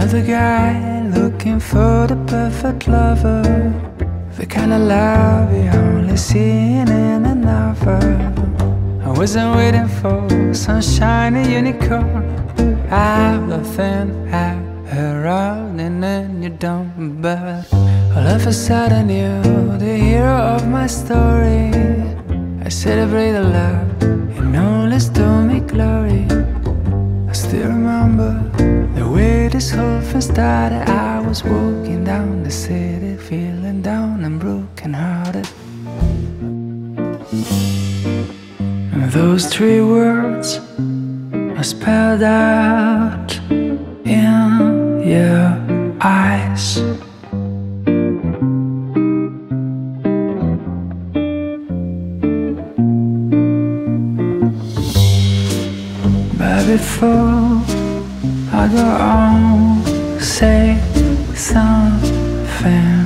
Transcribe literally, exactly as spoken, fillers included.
Another guy looking for the perfect lover, the kind of love you only see in a novel. I wasn't waiting for some shiny unicorn out of thin air, running and you don't. But all of a sudden you're the hero of my story. I celebrate the love and all is to me glory. I still remember the way this whole thing started. I was walking down the city, feeling down and broken hearted. And those three words are spelled out in your eyes. But before I go on, say something.